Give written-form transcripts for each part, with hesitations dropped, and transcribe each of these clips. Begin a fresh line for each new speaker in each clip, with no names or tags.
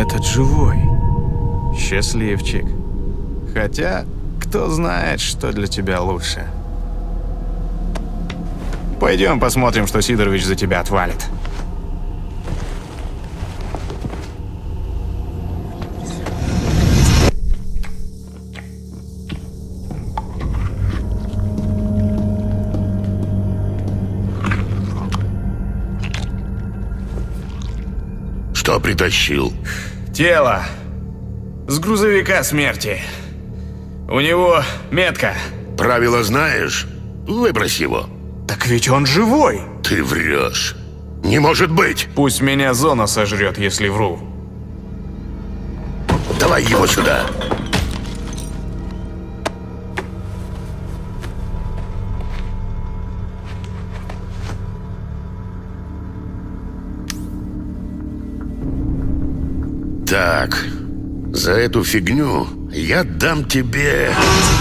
этот живой. Счастливчик. Хотя, кто знает, что для тебя лучше. Пойдем посмотрим, что Сидорович за тебя отвалит.
Что притащил?
Тело. С грузовика смерти. У него метка.
Правила знаешь? Выбрось его.
Так ведь он живой.
Ты врешь. Не может быть.
Пусть меня зона сожрет, если вру.
Давай его сюда. Так, за эту фигню я дам тебе...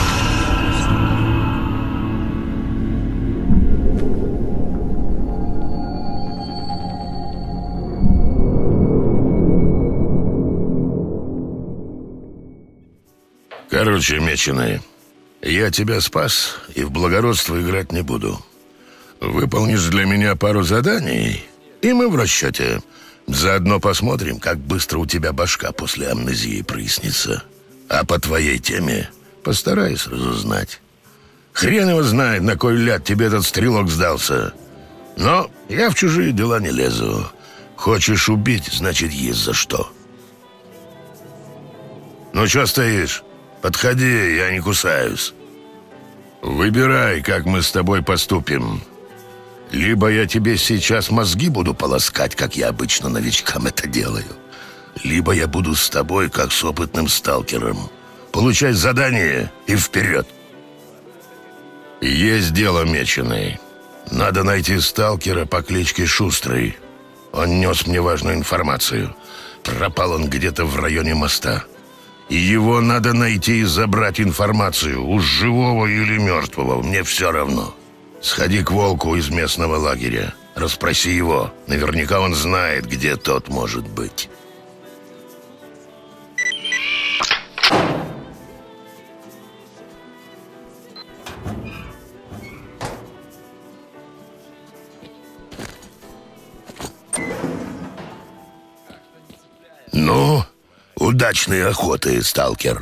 Короче, меченый, я тебя спас и в благородство играть не буду. Выполнишь для меня пару заданий, и мы в расчете. Заодно посмотрим, как быстро у тебя башка после амнезии прояснится. А по твоей теме постараюсь разузнать. Хрен его знает, на кой ляд тебе этот стрелок сдался. Но я в чужие дела не лезу. Хочешь убить, значит, есть за что. Ну, что стоишь? Подходи, я не кусаюсь. Выбирай, как мы с тобой поступим. Либо я тебе сейчас мозги буду полоскать, как я обычно новичкам это делаю. Либо я буду с тобой, как с опытным сталкером. Получай задание и вперед. Есть дело, меченый. Надо найти сталкера по кличке Шустрый. Он нес мне важную информацию. Пропал он где-то в районе моста. И его надо найти и забрать информацию. Уж живого или мертвого, мне все равно. Сходи к Волку из местного лагеря. Расспроси его. Наверняка он знает, где тот может быть. Ну, удачной охоты, сталкер.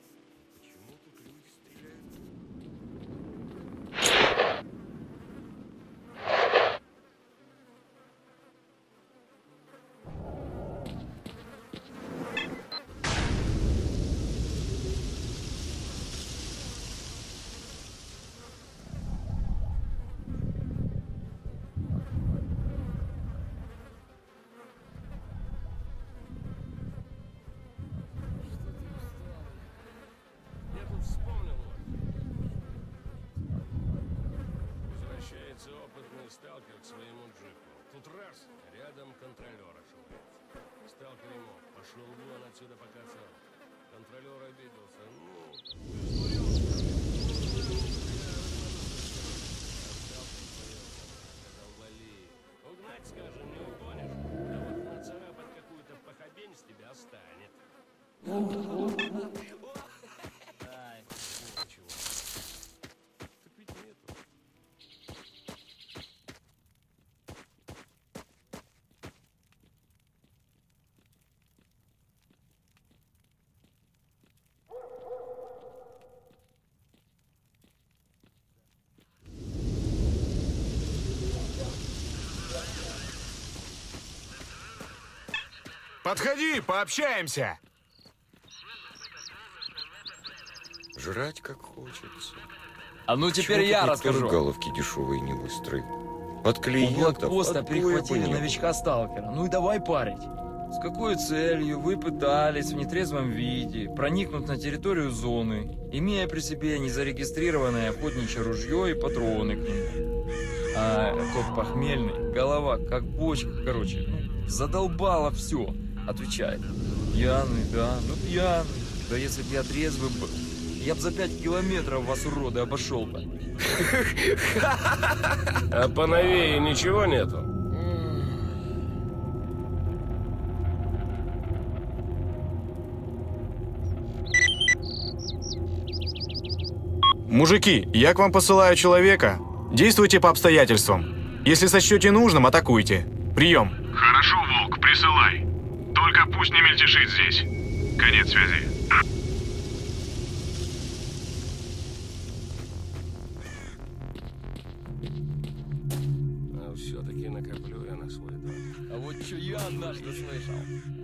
Опытный сталкер к своему джипу. Тут раз, рядом контролер ошибается. Сталкер ему: пошел вон отсюда, пока цел. Контролер обиделся. Сказал: вали. Угнать, скажем, не угонишь. А вот нацарапать какую-то похабень с тебя останет.
Подходи, пообщаемся.
Жрать как хочется.
А ну теперь я расскажу.
Головки дешевые не выстрой. Под
У
клиентов.
блокпоста перехватили новичка-сталкера. Ну и давай парить. С какой целью вы пытались в нетрезвом виде проникнуть на территорию зоны, имея при себе незарегистрированное охотничье ружье и патроны к нему? А тот похмельный, голова как бочка, короче, задолбало все. Отвечает: пьяный, да, ну пьяный. Да если б я трезвый был, я б за 5 километров вас, уроды, обошел бы.
А поновее ничего нету?
Мужики, я к вам посылаю человека. Действуйте по обстоятельствам. Если сочтете нужным, атакуйте. Прием.
Хорошо, Волк, присылай. Только пусть не мельтешит здесь. Конец связи.
А все-таки накоплю я на свой дом.
А вот что я однажды слышал.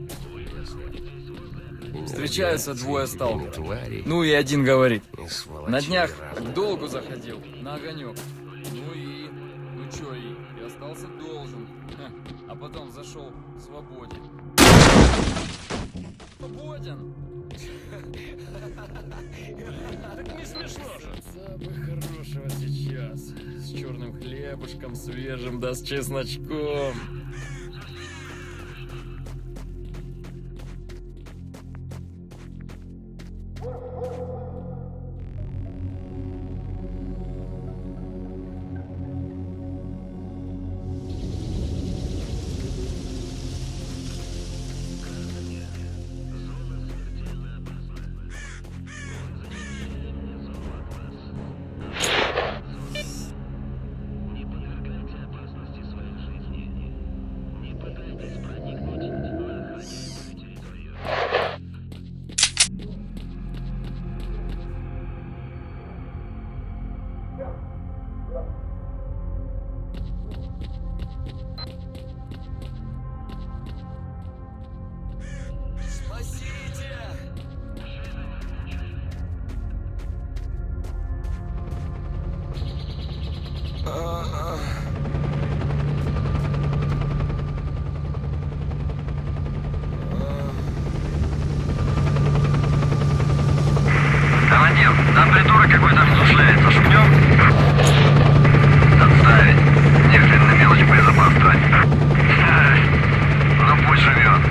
И
Встречаются двое сталкеров.
твари,
Ну и один говорит.
и сволочей
На днях
разных.
к долгу заходил, на огонек. Ну чё и остался должен. Ха, а потом зашел свободен. Свободен! Так не смешно же. Бы хорошего сейчас. С черным хлебушком свежим, да с чесночком.
Командир, там придурок какой-то внизу шляется. Шумнем? Отставить. Ни хрен на мелочь боезапас тратить. Ну пусть живет.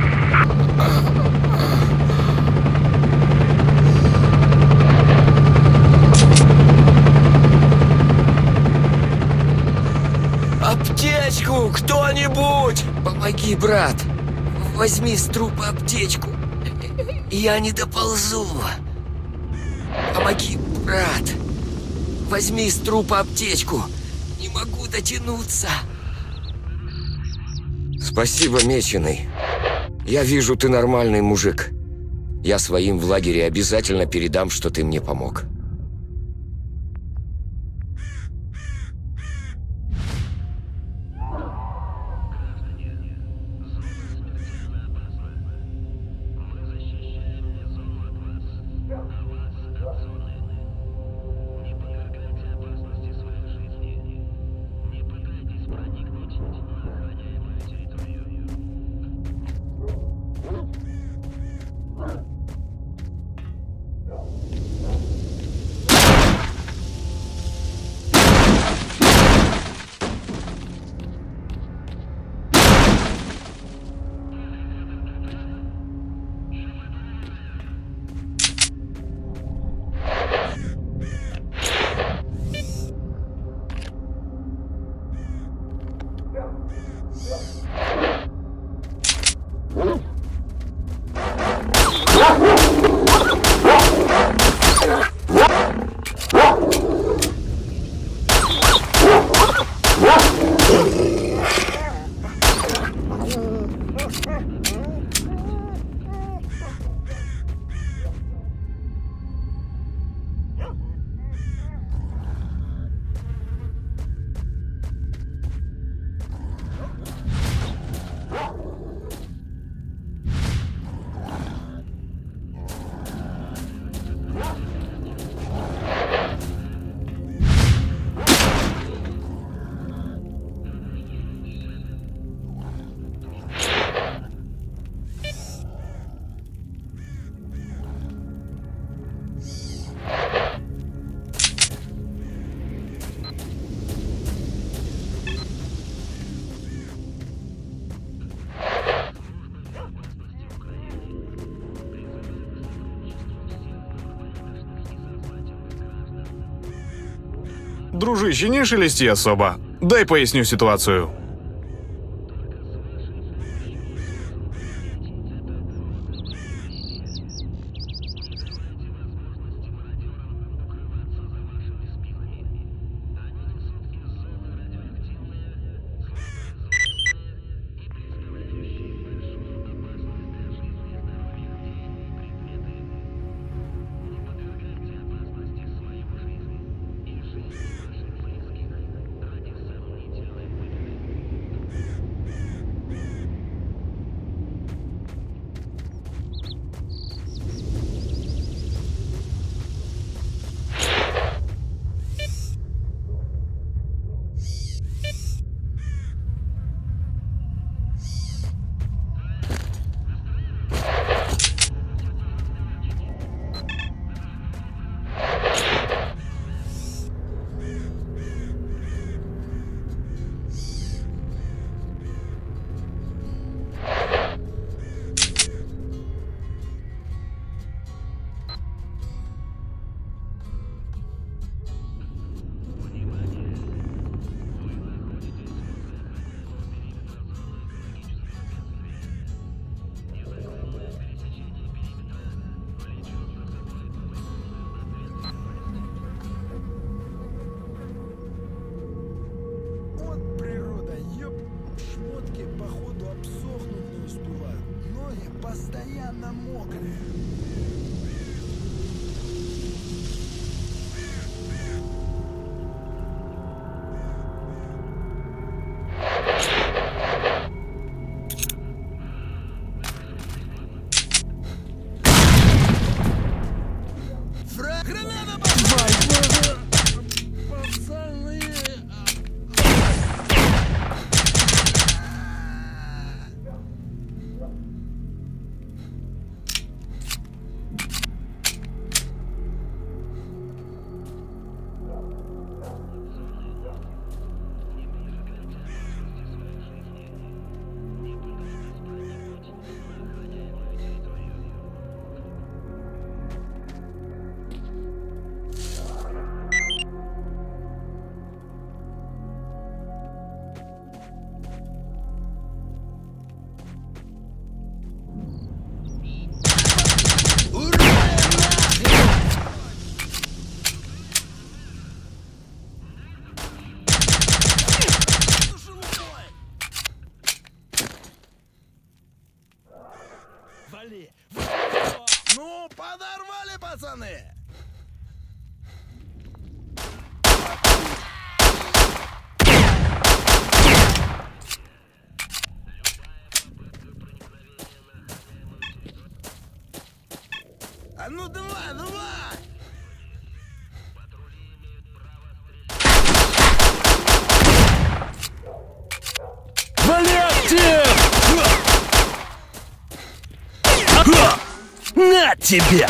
Аптечку! Кто-нибудь! Помоги, брат! Возьми с трупа аптечку. Я не доползу. Помоги, брат! Возьми с трупа аптечку. Не могу дотянуться.
Спасибо, Меченый. Я вижу, ты нормальный мужик. Я своим в лагере обязательно передам, что ты мне помог.
Дружище, не шелести особо. Дай поясню ситуацию.
Постоянно мокрые. Граната! Пацаны! Вали! Ну, подорвали, пацаны! А ну давай, давай!
Валяйте! На тебе!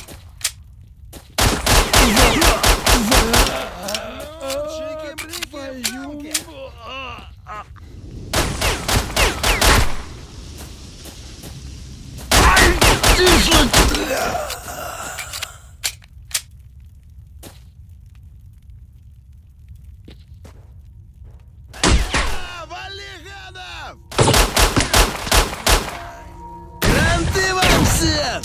Вали, гадов! Гранты вам всем!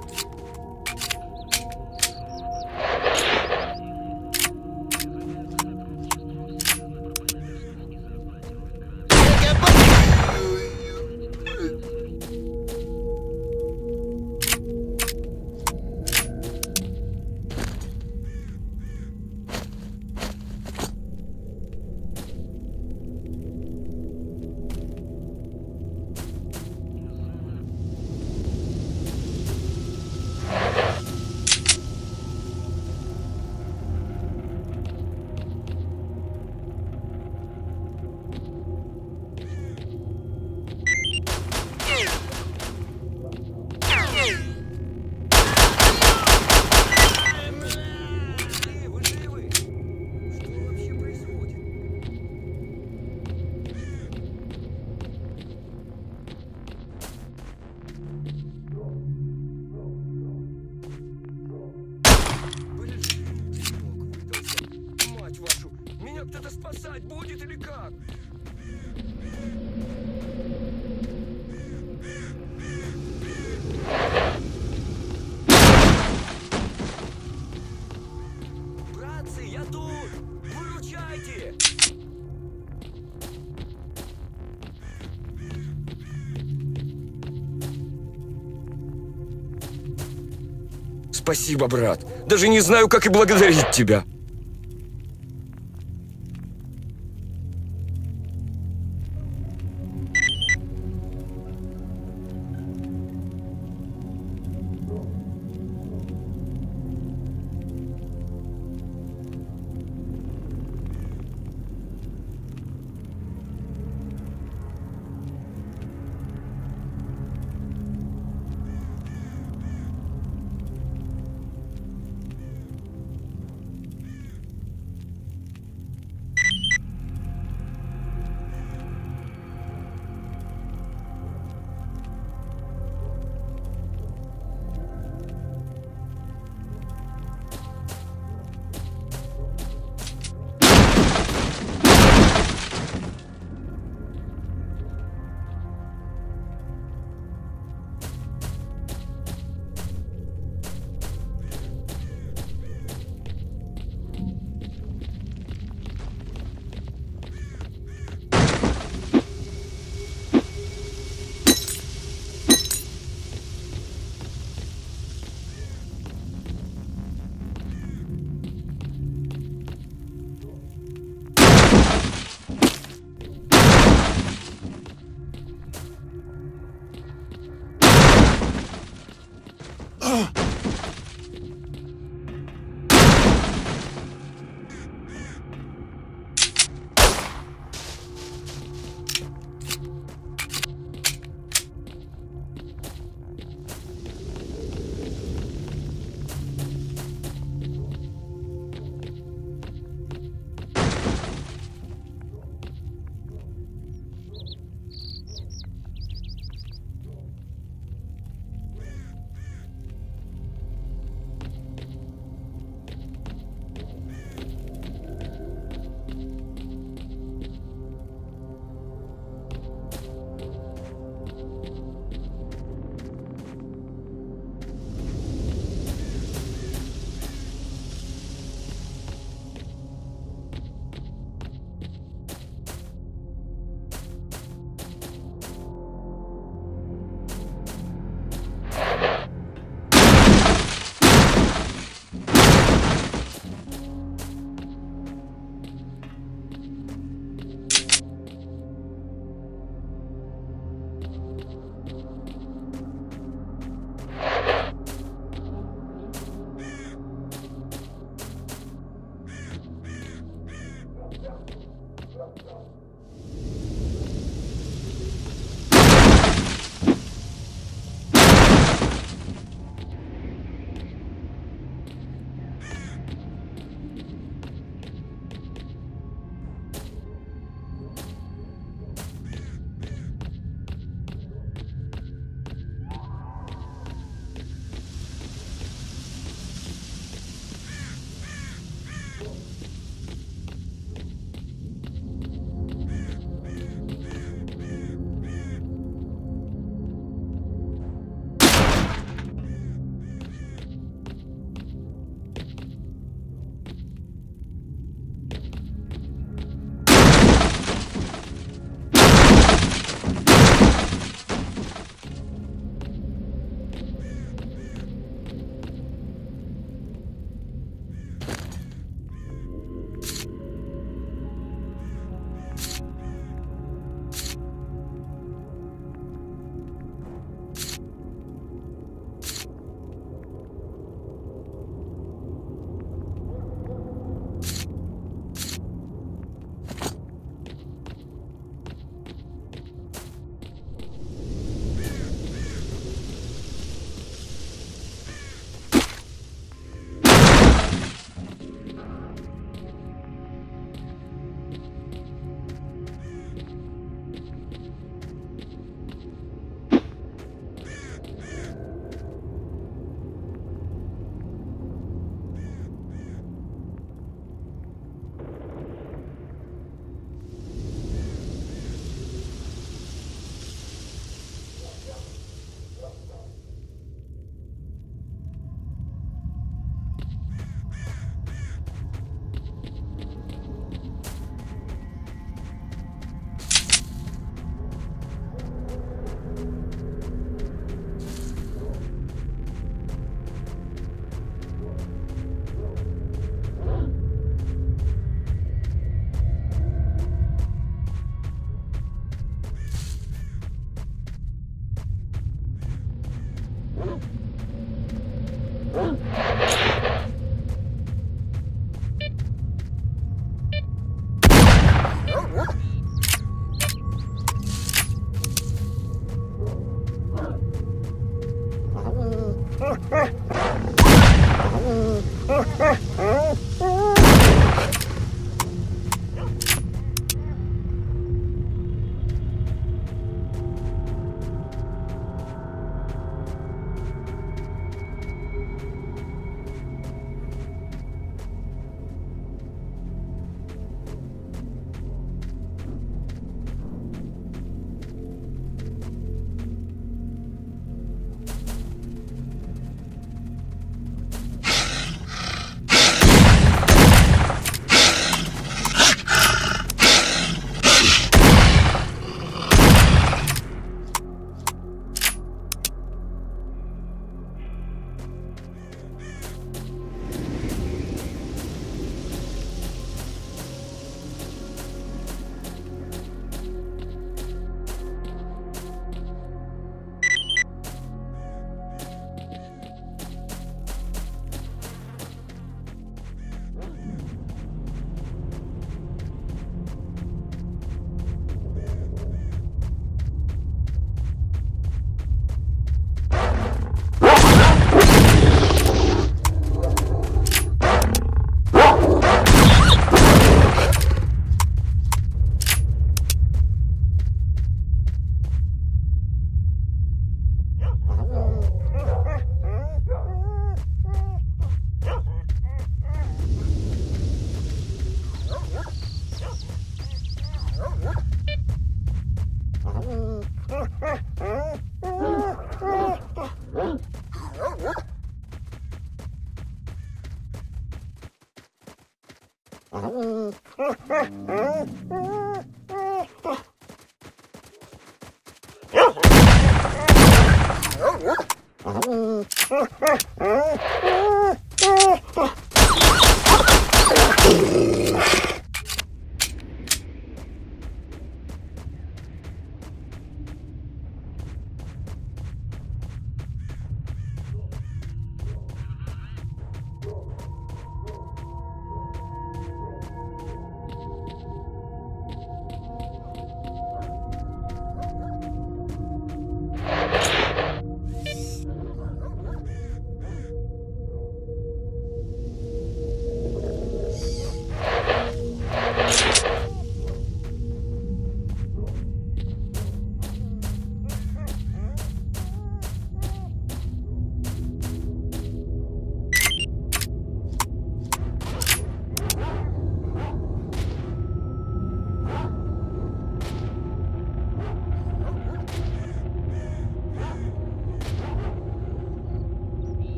Кто-то спасать будет или как? Братцы, я тут! Выручайте!
Спасибо, брат. Даже не знаю, как и благодарить тебя.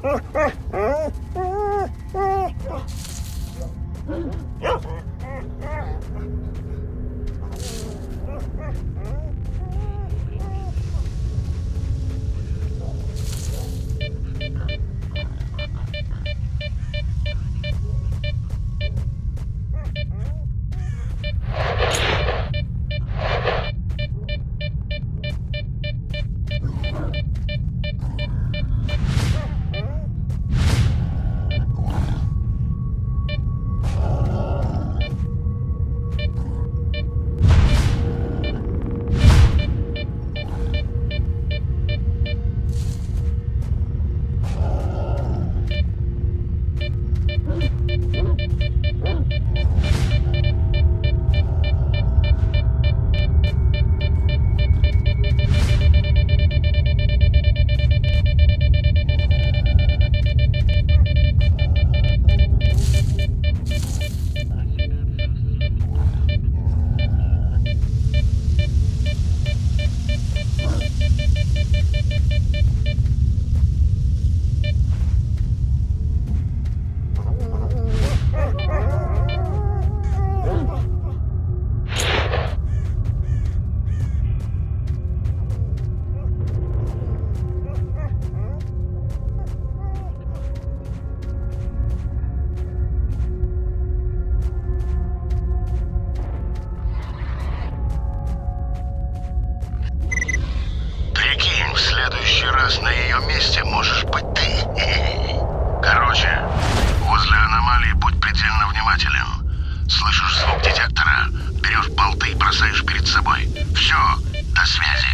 На ее месте можешь быть ты. Короче, возле аномалии будь предельно внимателен. Слышишь звук детектора, берешь болты и бросаешь перед собой. Все, до связи.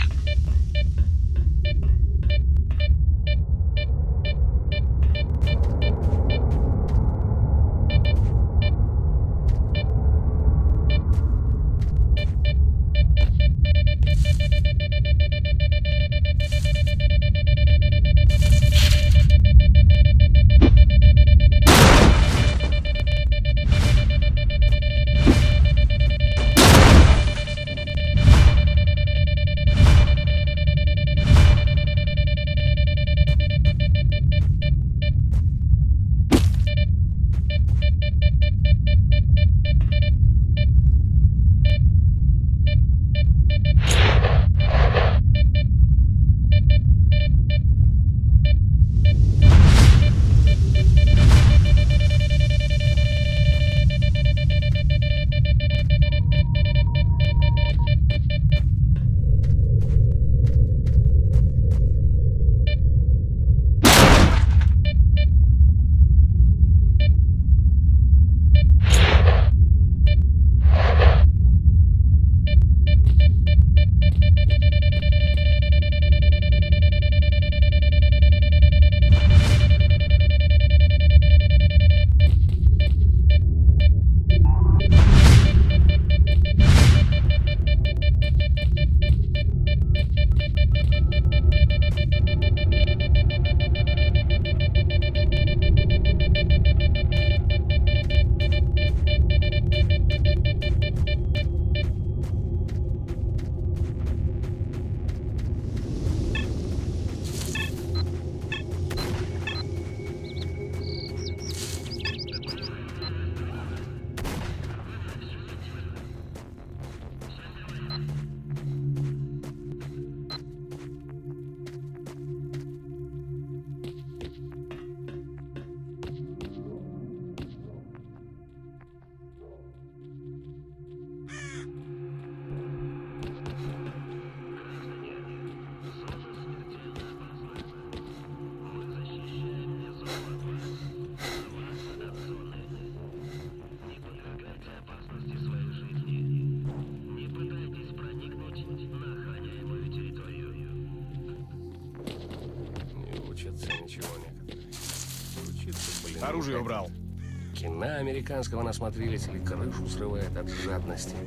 Оружие убрал.
Кино американского насмотрелись или крышу срывает от жадности.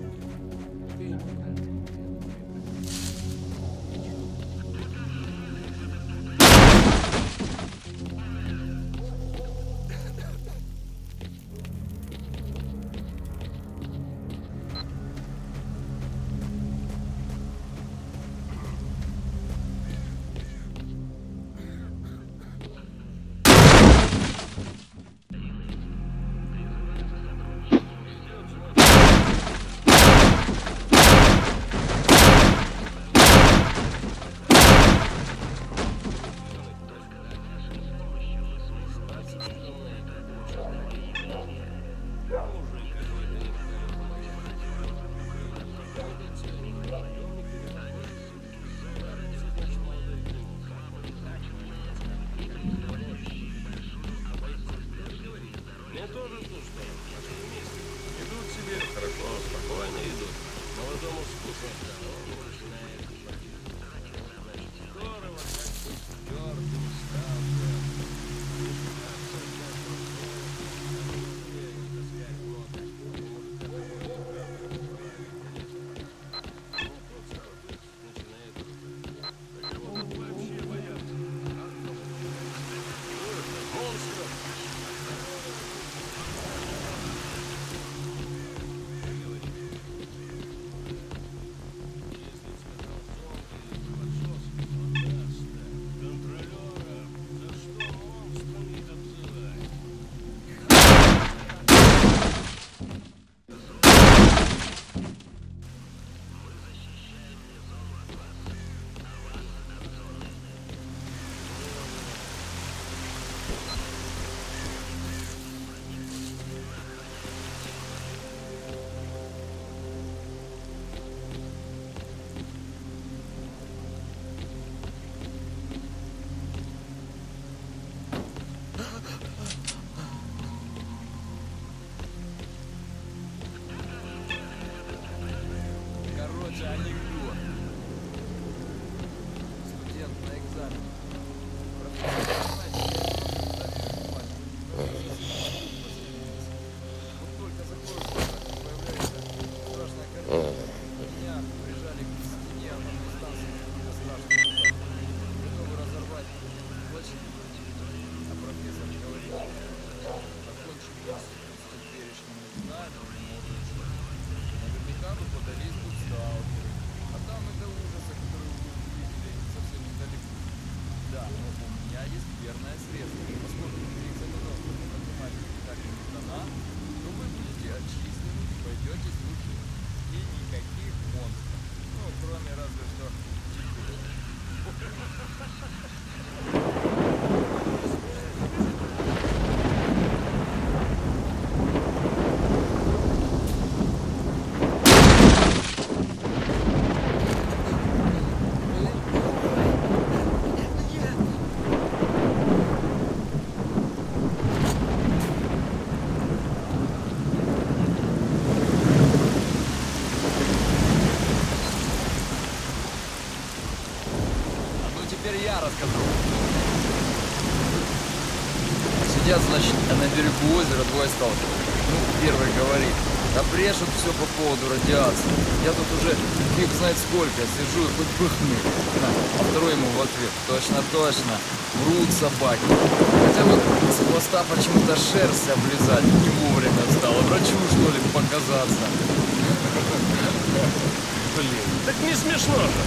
есть верное средство. И поскольку Дмитрий сказал, что математики так и не дана, то вы будете отчислены и пойдете служить. И никаких монстров. Ну, кроме разве что сидят, значит, на берегу озера двое сталкеров. Ну, первый говорит, да брешут все по поводу радиации. Я тут уже фиг знает сколько, сижу и хоть пыхни. А второй ему в ответ, точно, врут собаки. Хотя вот с хвоста почему-то шерсть облизать не вовремя стало. Врачу, что ли, показаться.
Блин, так не смешно же.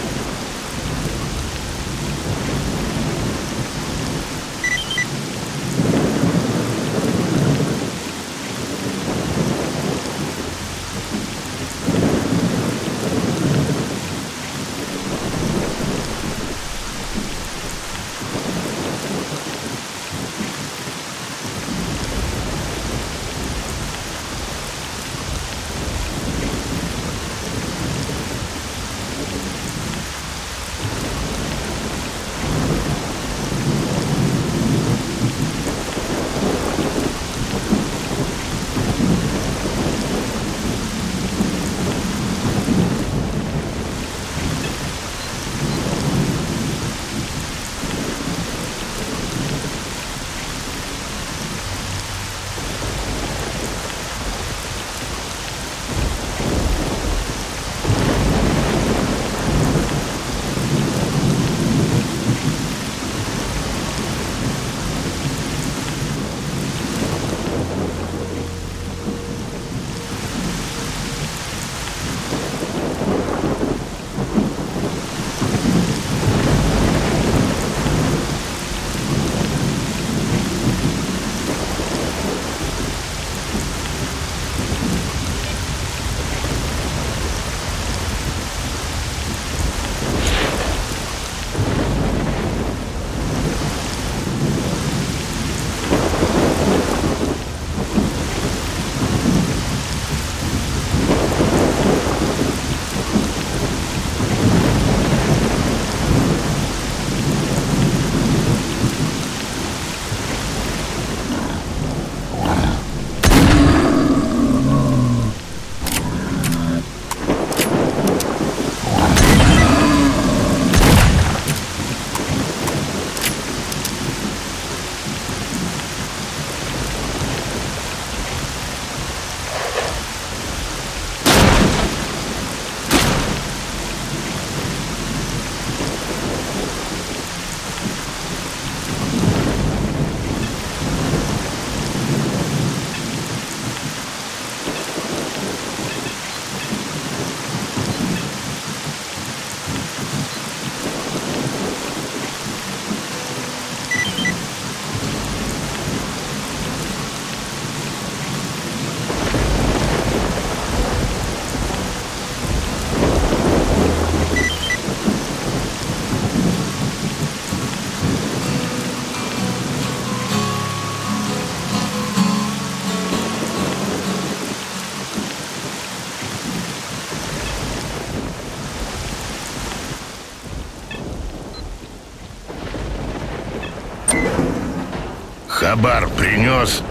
Хабар принес?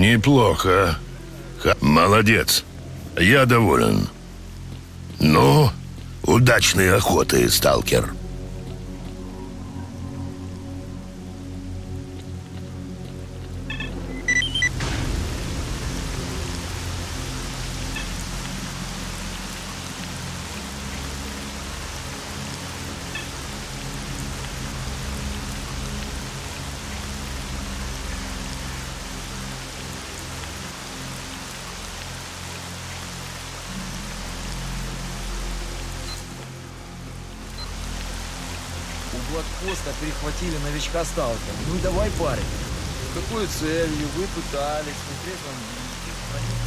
Неплохо. Молодец. Я доволен. Ну, удачной охоты, сталкер.
Блокпоста перехватили новичка сталкера. Ну и давай парень. С какой целью вы пытались в нетрезвом виде проникнуть?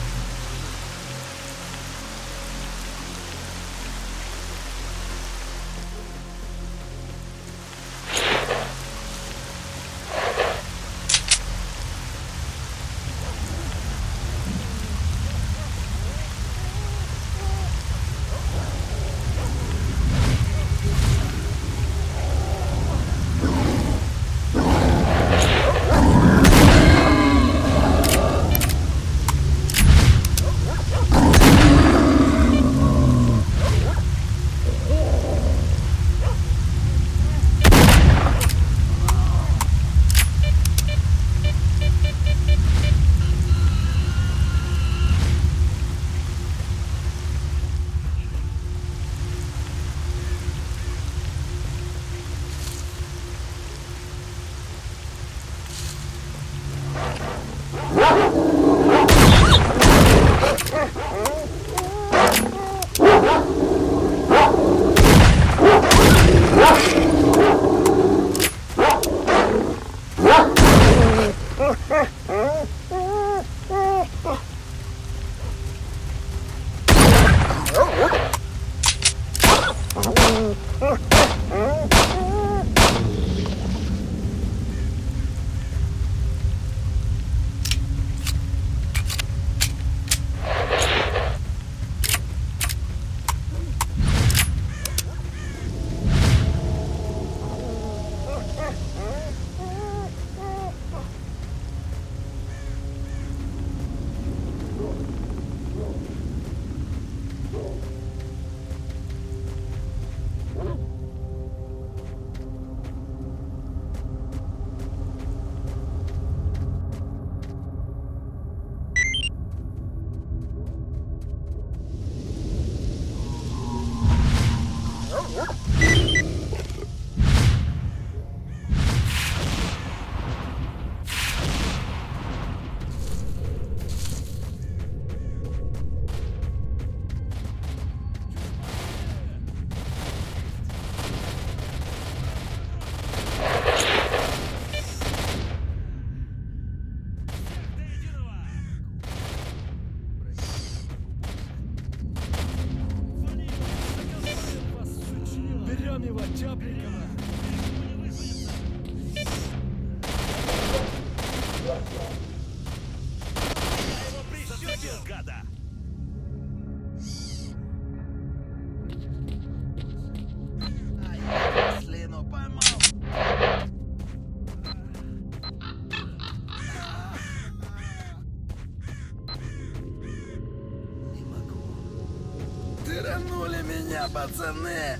Тыранули меня, пацаны!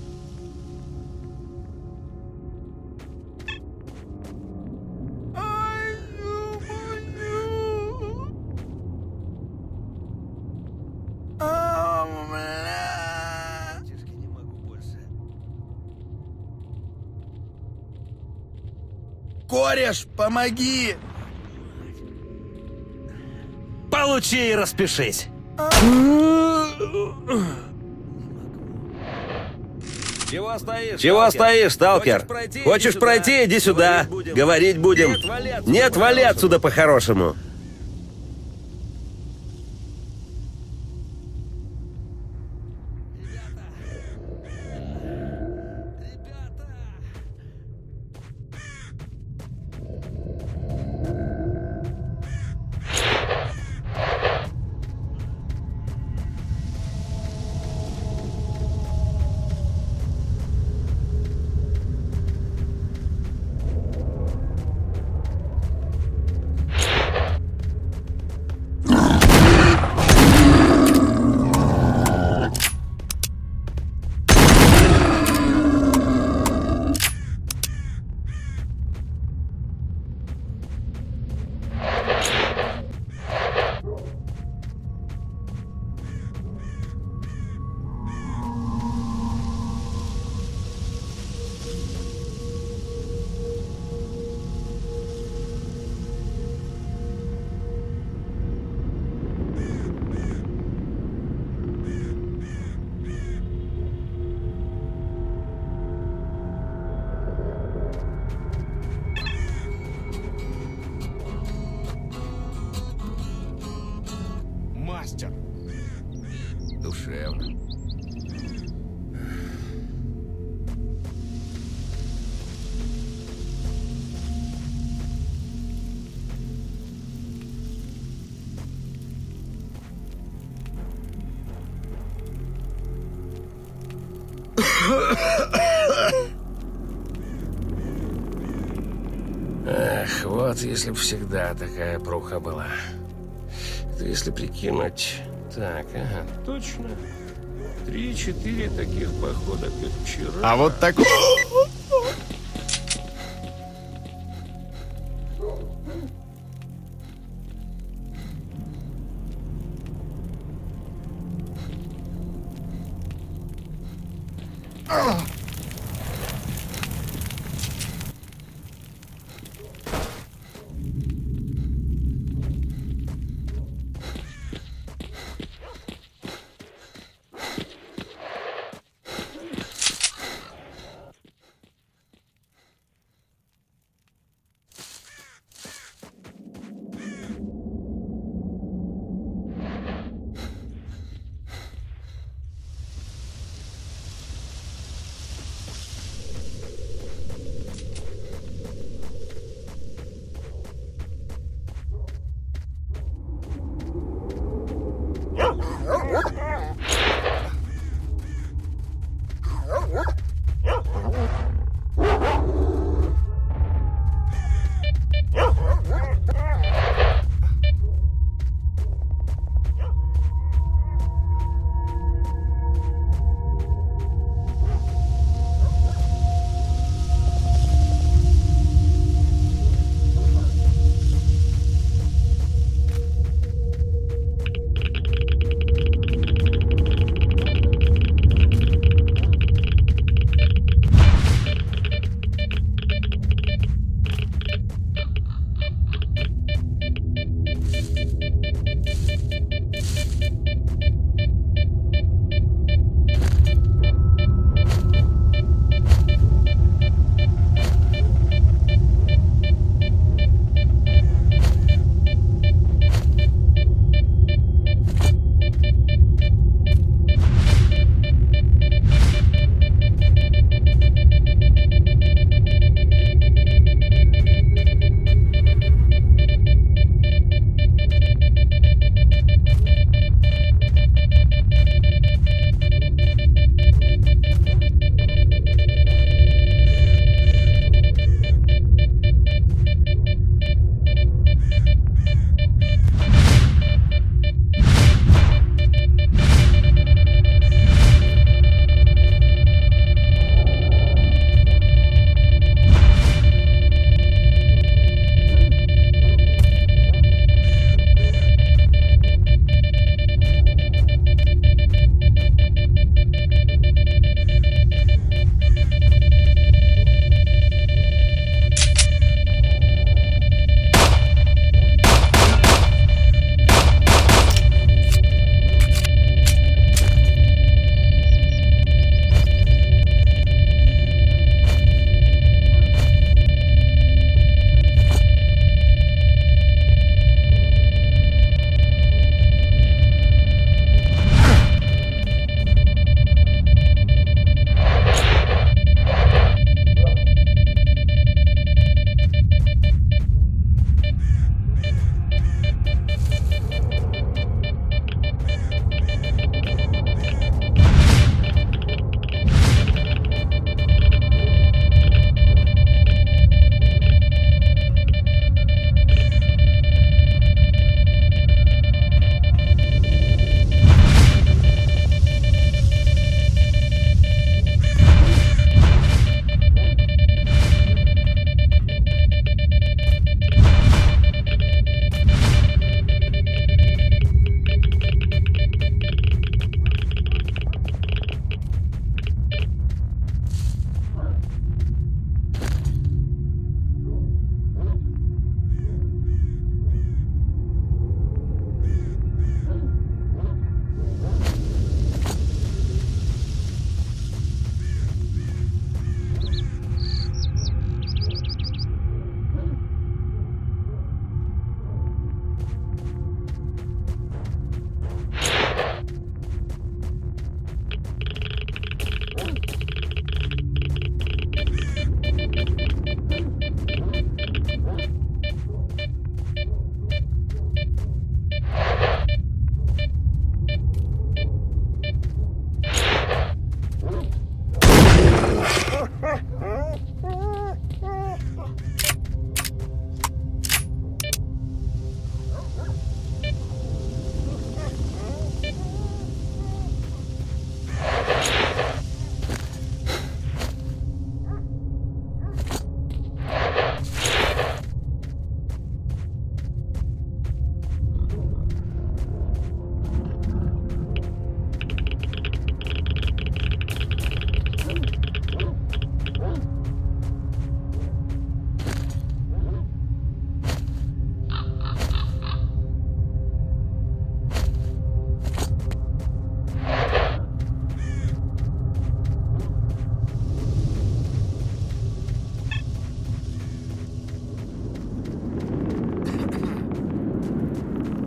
Ай, ё-моё! А, бля! Тишки, не могу больше. Кореш, помоги!
Получи и распишись. Чего стоишь, сталкер? Хочешь пройти? Иди сюда. Говорить будем. Нет, вали отсюда по-хорошему.
мастер.
Душевно.
Эх, вот если бы всегда такая пруха была. Это если прикинуть... Так, ага, точно. 3-4 таких похода, как вчера.
А вот так...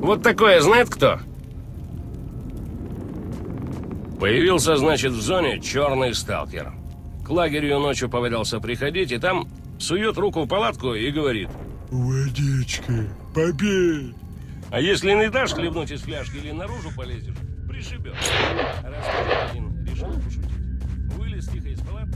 Вот такое знает кто? Появился, значит, в зоне черный сталкер. К лагерю ночью повадился приходить, и там сует руку в палатку и говорит:
«Водичка, попей!»
А если не дашь хлебнуть из фляжки или наружу полезешь, пришибет. Раз один решил пошутить. Вылез тихо из палатки.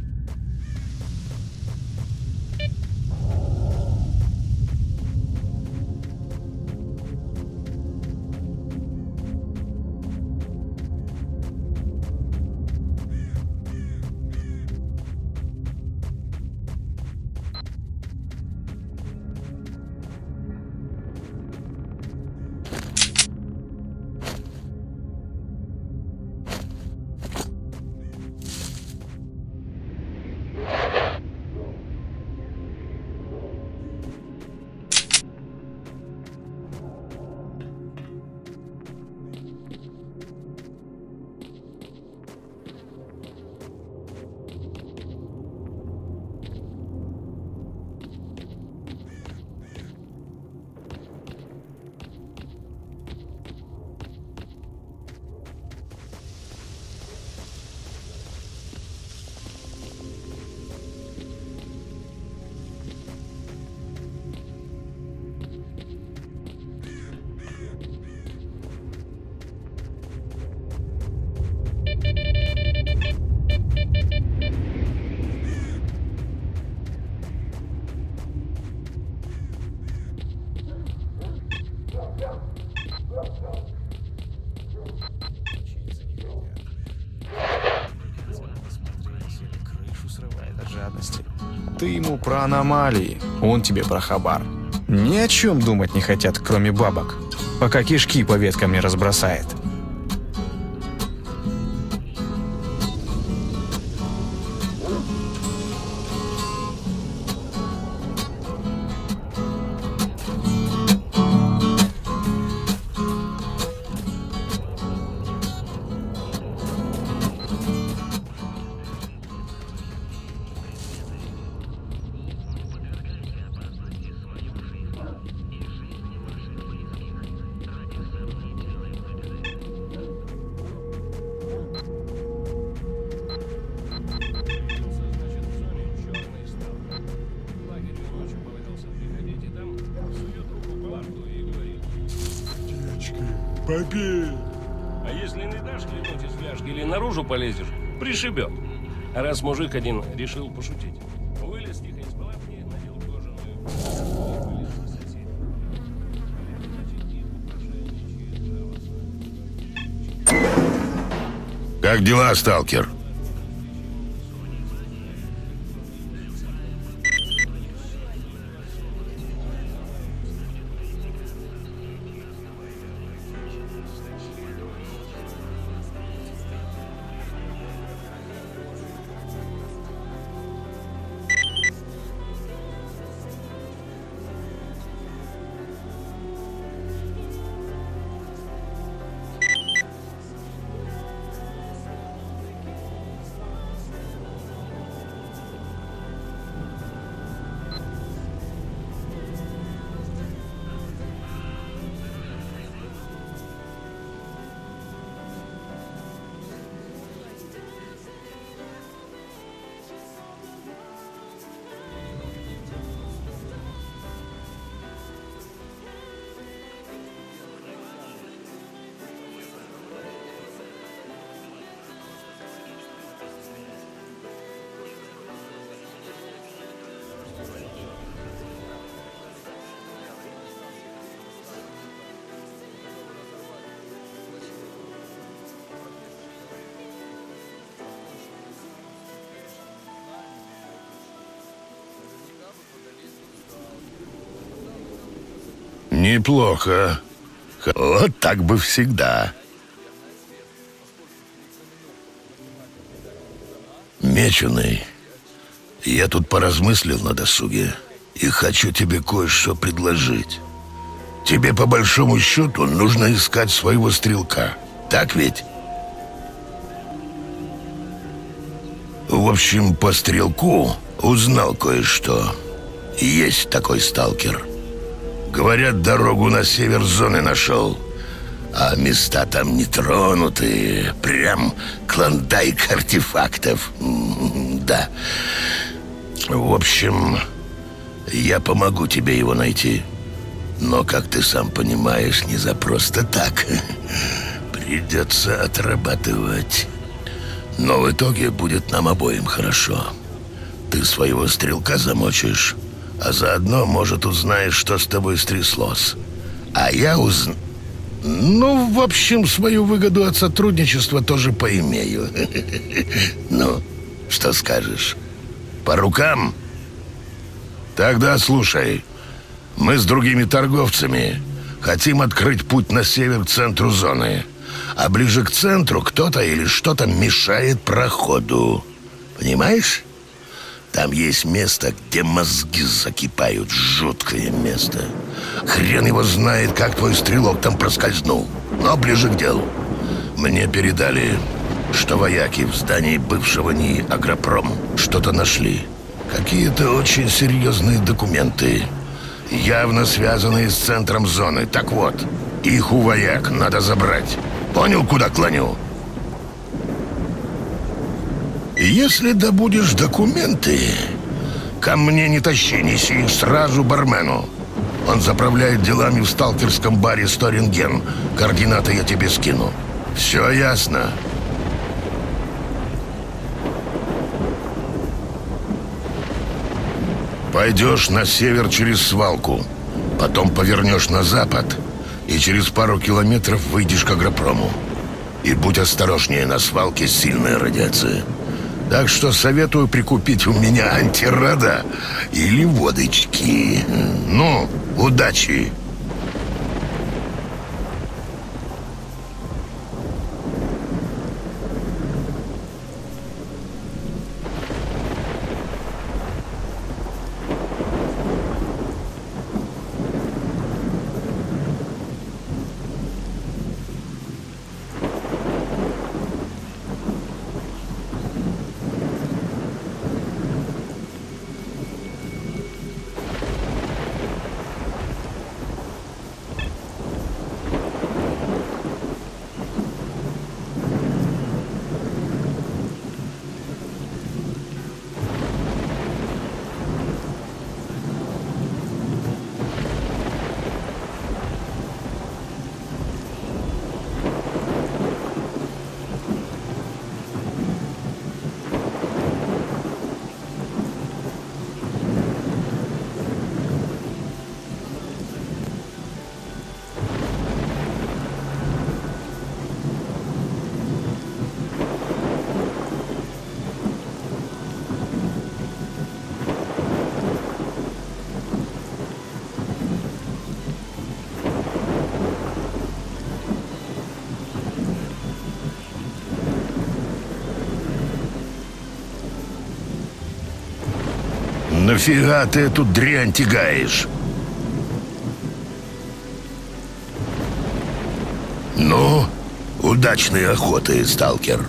Ты ему про аномалии, он тебе про хабар. Ни о чем думать не хотят, кроме бабок, пока кишки по веткам не разбросает.
Попей!
А если не дашь хлебнуть из фляжки или наружу полезешь, пришибет. А раз мужик один решил пошутить, вылез тихо из палатки, надел кожаную и вылез на соседей.
Как дела, сталкер? Неплохо. Вот так бы всегда. Меченый, я тут поразмыслил на досуге и хочу тебе кое-что предложить. Тебе по большому счету нужно искать своего стрелка. Так ведь? В общем, по стрелку узнал кое-что. Есть такой сталкер. Говорят, дорогу на север зоны нашел. А места там нетронутые. Прям клондайк артефактов. Да. В общем, я помогу тебе его найти. Но, как ты сам понимаешь, не за просто так. Придется отрабатывать. Но в итоге будет нам обоим хорошо. Ты своего стрелка замочишь, а заодно, может, узнаешь, что с тобой стряслось. А я узнаю... Ну, в общем, свою выгоду от сотрудничества тоже поимею. Ну, что скажешь? По рукам? Тогда слушай. Мы с другими торговцами хотим открыть путь на север к центру зоны. А ближе к центру кто-то или что-то мешает проходу. Понимаешь? Там есть место, где мозги закипают. Жуткое место. Хрен его знает, как твой стрелок там проскользнул. Но ближе к делу. Мне передали, что вояки в здании бывшего НИИ «Агропром» что-то нашли. Какие-то очень серьезные документы, явно связанные с центром зоны. Так вот, их у вояк надо забрать. Понял, куда клоню? Если добудешь документы, ко мне не тащи, неси их сразу бармену. Он заправляет делами в сталкерском баре «Сторинген». Координаты я тебе скину. Все ясно? Пойдешь на север через свалку, потом повернешь на запад и через пару километров выйдешь к агропрому. И будь осторожнее, на свалке сильная радиация. Так что советую прикупить у меня антирада или водочки. Ну, удачи! Нафига ты эту дрянь тягаешь? Ну, удачной охоты, сталкер.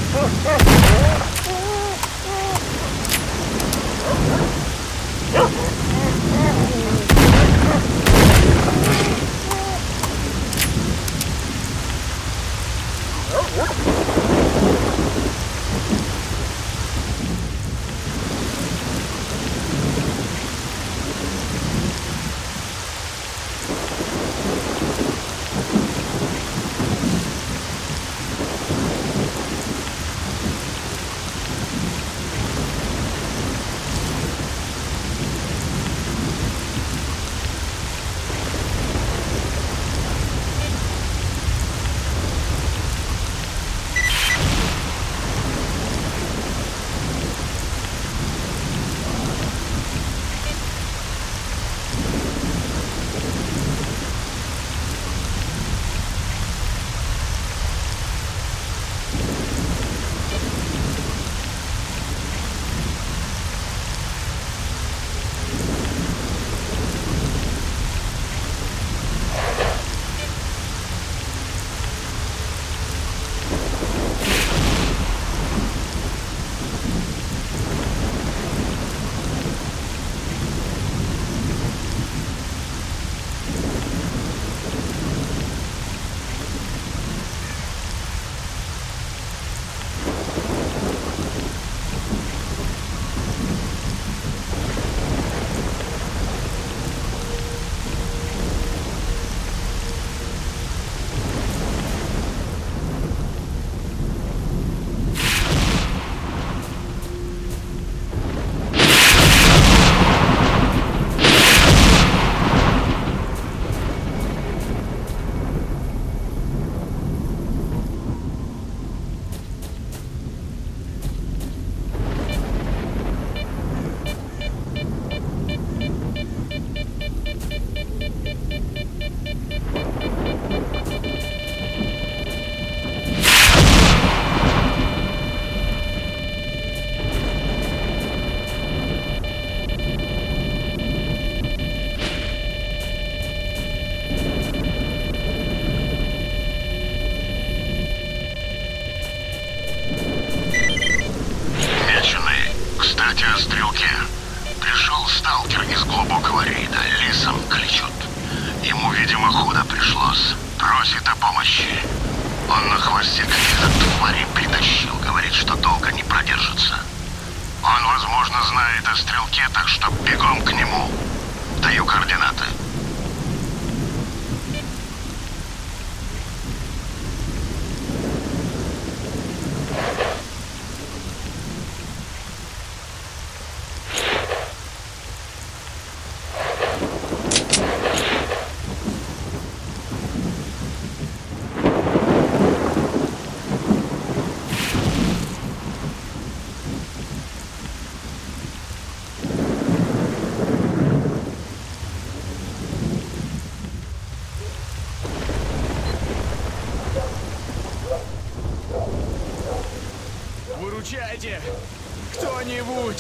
Выручайте! Кто-нибудь!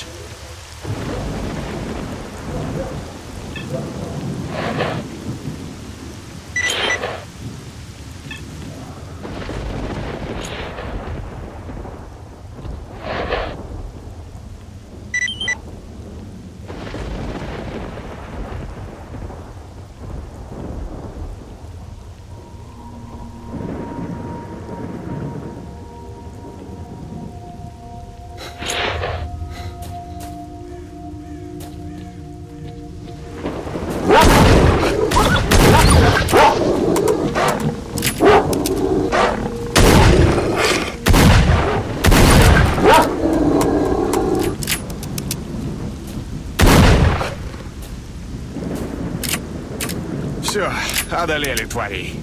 Все, одолели тварей.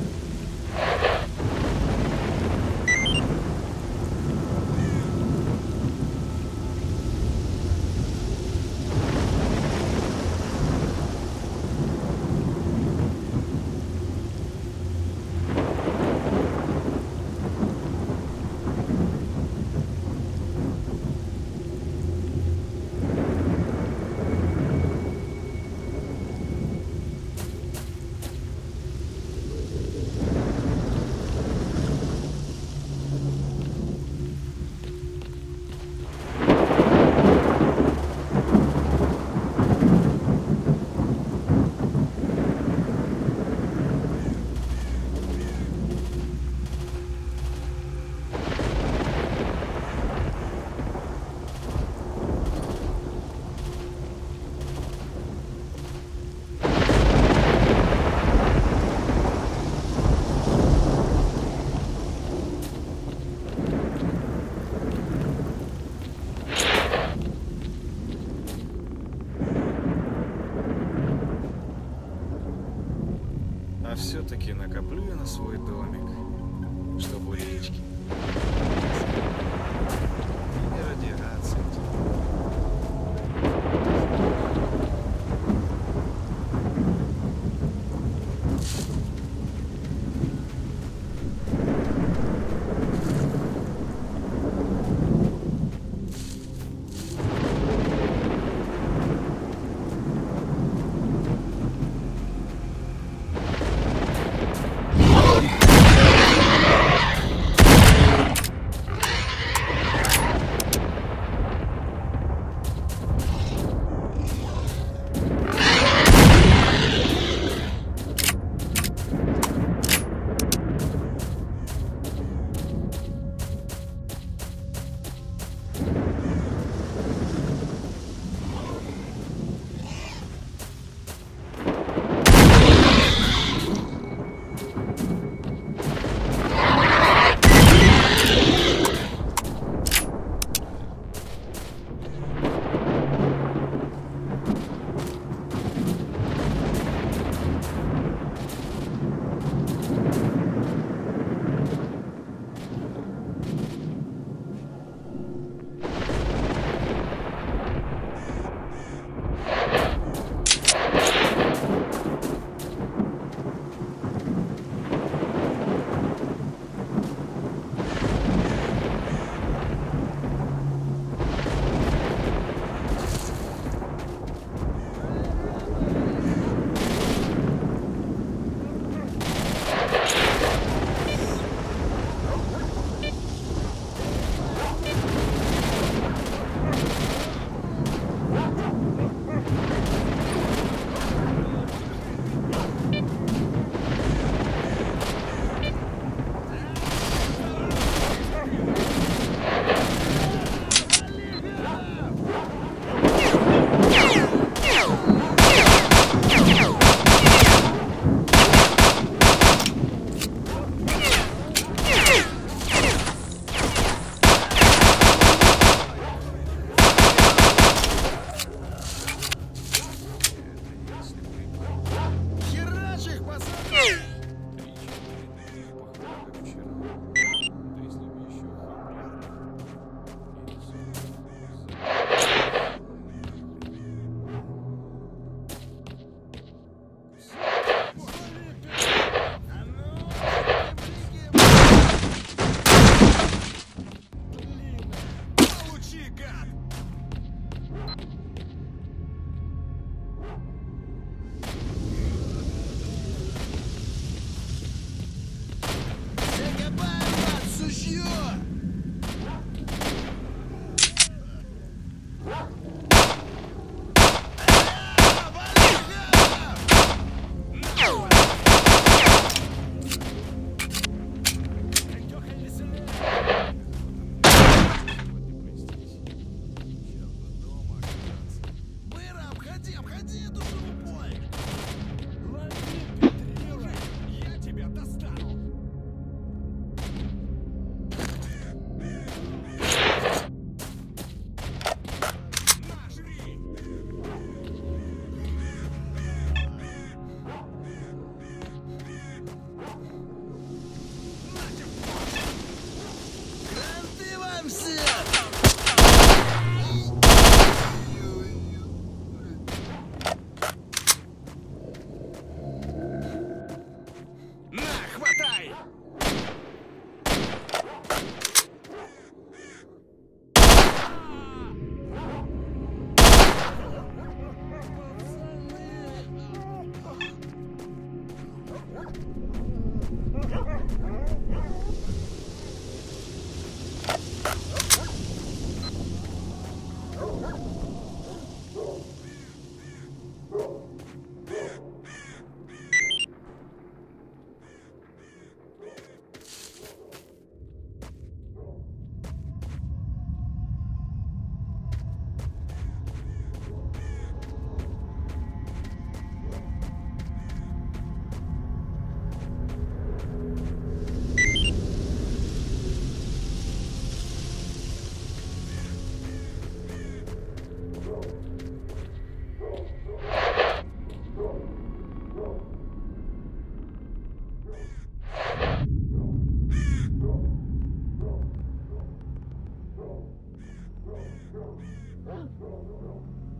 Все-таки накоплю я на свой домик, чтобы у речки. И не радиация.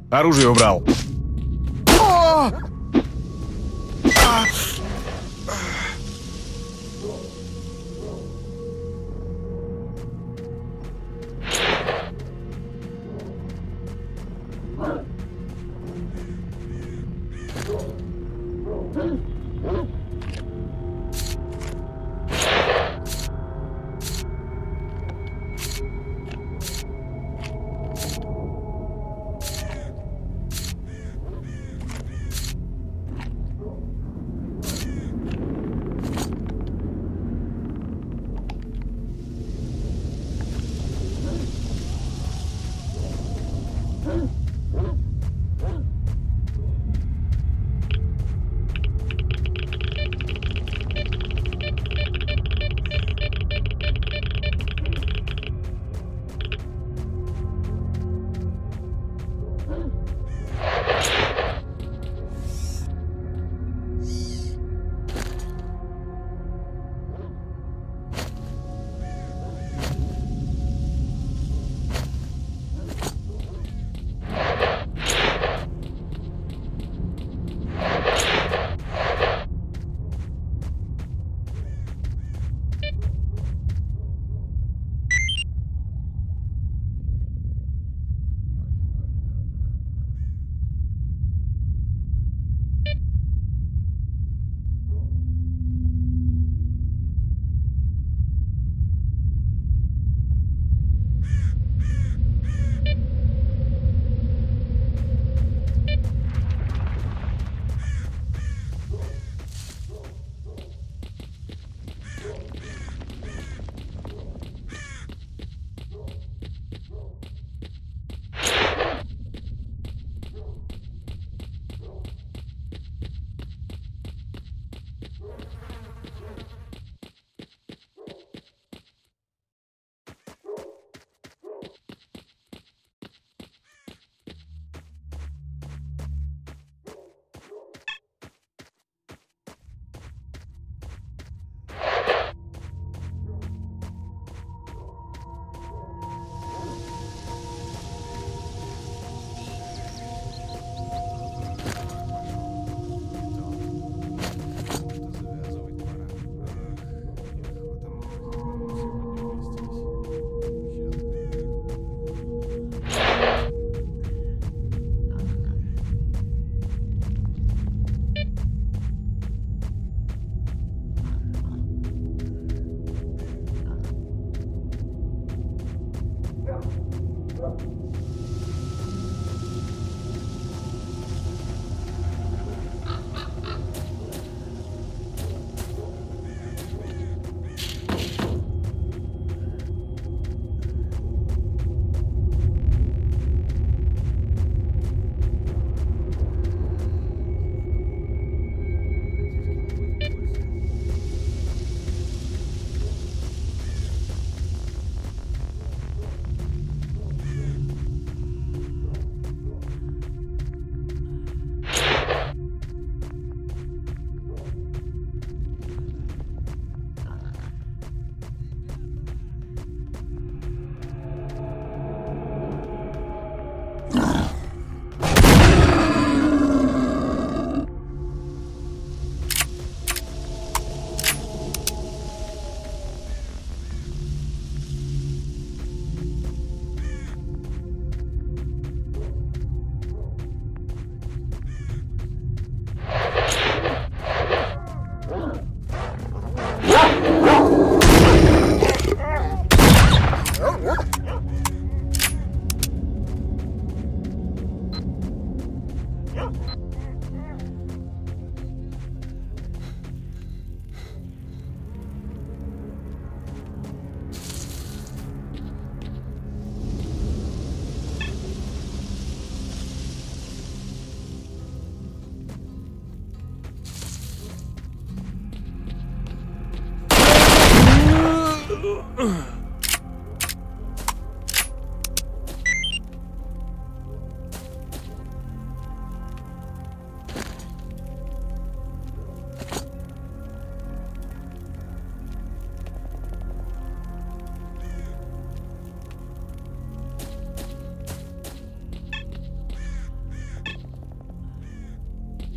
Оружие убрал.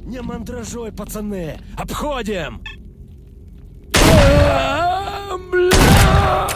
Не мандражой, пацаны! Обходим! Бля!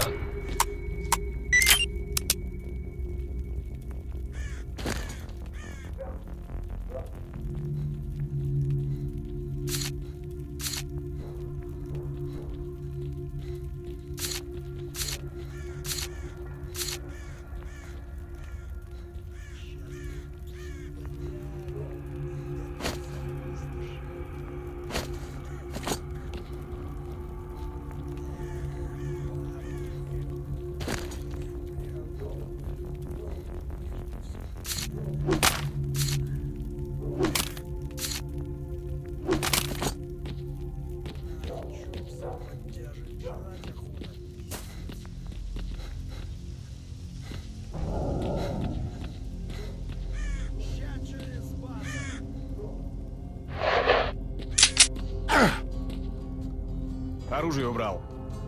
Оружие убрал.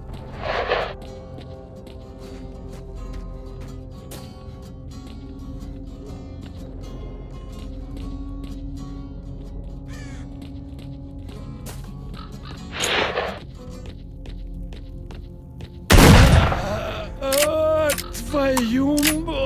Твою...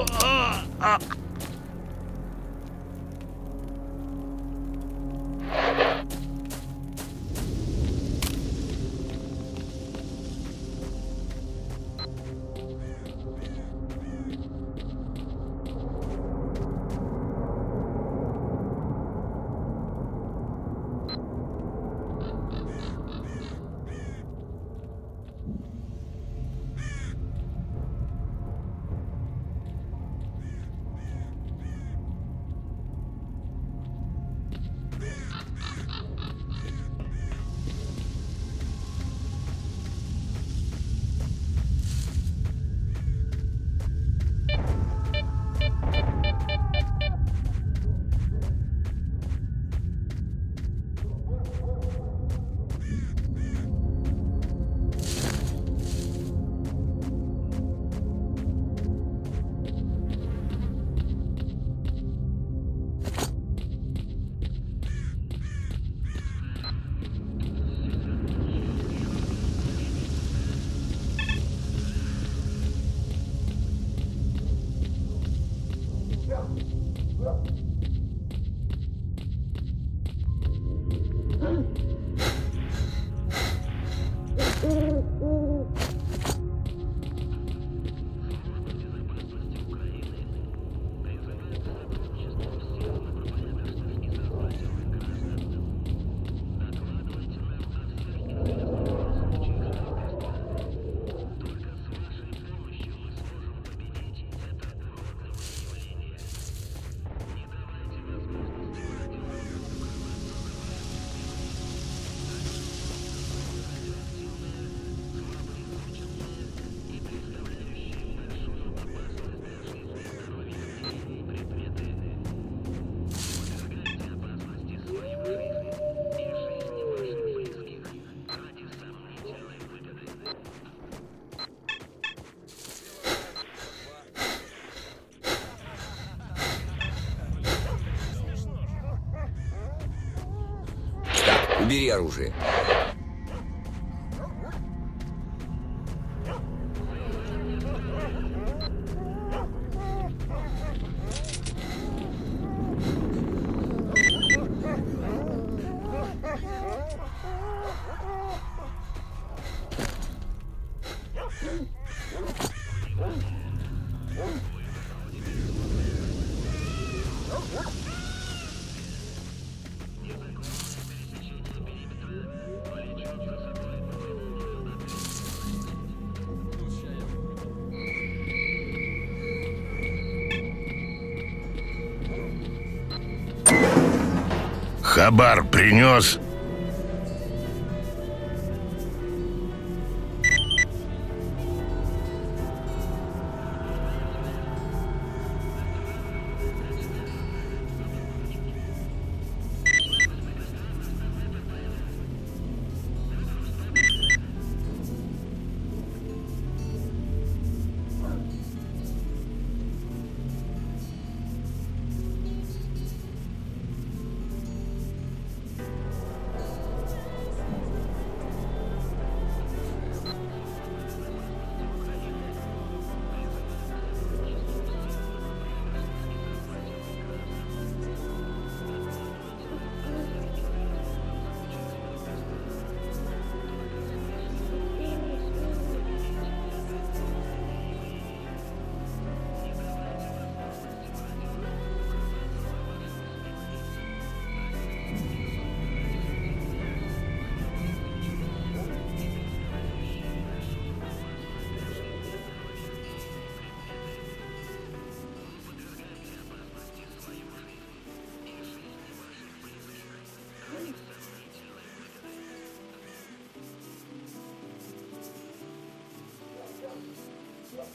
Убери оружие.
Хабар принес?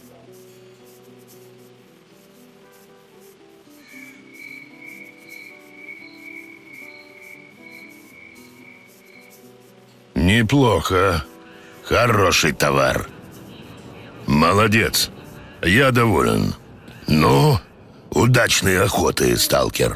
Неплохо. Хороший товар. Молодец. Я доволен. Ну, удачной охоты, сталкер.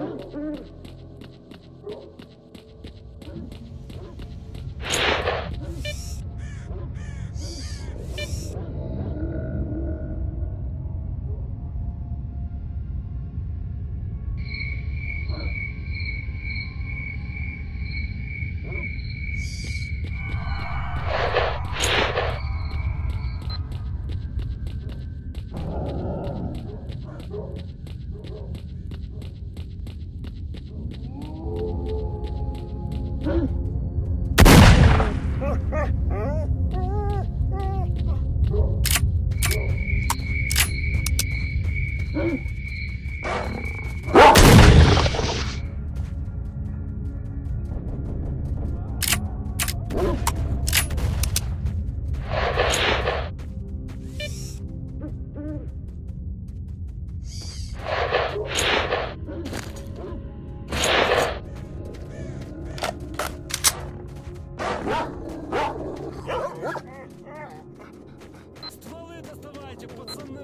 Стволы доставайте, пацаны!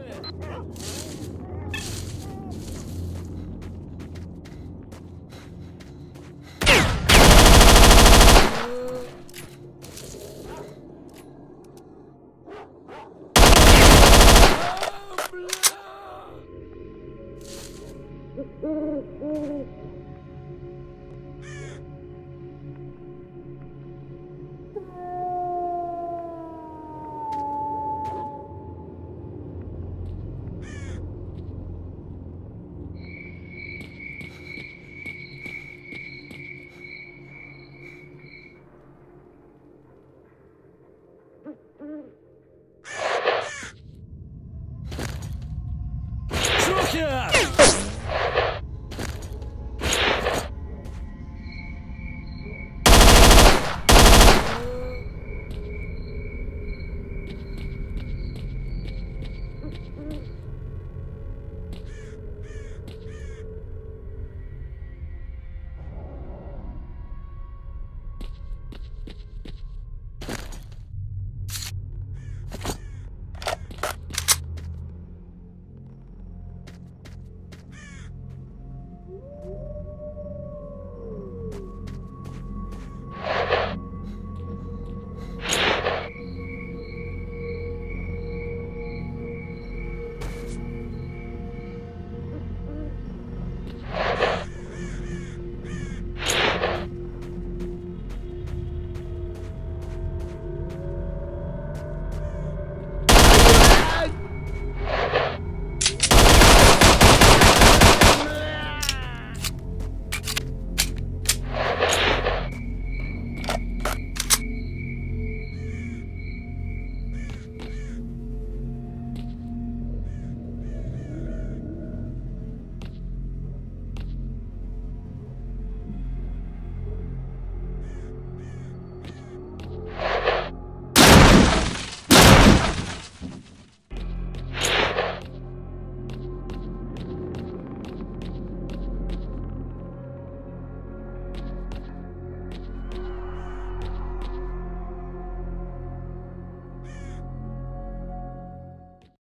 Шухер!